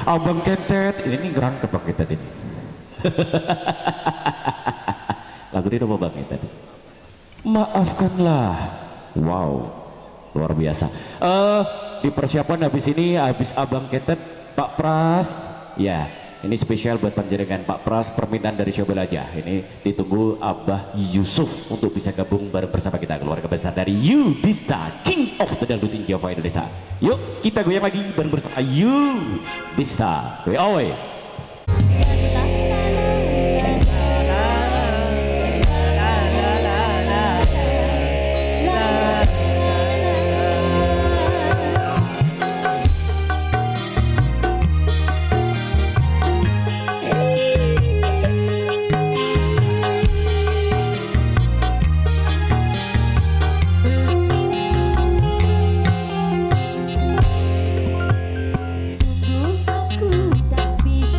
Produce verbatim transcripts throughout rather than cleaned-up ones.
Abang Kentet, ini, ini geran ke Bang Kentet ini. Lagu ini nama Bang Kentet. Maafkanlah. Wow, luar biasa. Eh, di persiapan habis ini, habis Abang Kentet, Pak Pras, ya. Ini spesial buat panjenengan Pak Pras, permintaan dari Syobel aja. Ini ditunggu Abah Yusuf untuk bisa gabung bareng bersama kita, keluarga besar dari You Bista, King of the Dangdut in Java Indonesia. Yuk kita goyang lagi bareng bersama You Bista. We away. Bisa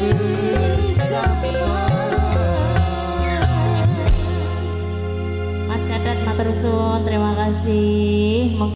Mas Kadat matur suwun, terima kasih.